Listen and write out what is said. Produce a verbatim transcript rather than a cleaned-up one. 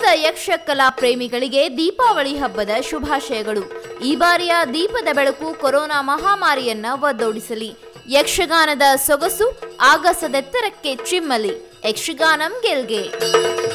ಯಕ್ಷ ಕಲಾ ಪ್ರೇಮಿಗಳಿಗೆ ದೀಪಾವಳಿ ಹಬ್ಬದ ಶುಭಾಶಯಗಳು. ಈ ಬಾರಿಯ ದೀಪದ ಬೆಳಕು ಕೊರೋನಾ ಮಹಾಮಾರಿಯನ್ನ ಒದ್ದೋಡಿಸಲಿ. ಯಕ್ಷಗಾನದ ಸೊಗಸು ಆಗಸದೆತ್ತರಕ್ಕೆ ಚಿಮ್ಮಲಿ. ಯಕ್ಷಗಾನಂ ಗೆಲ್ಗೆ.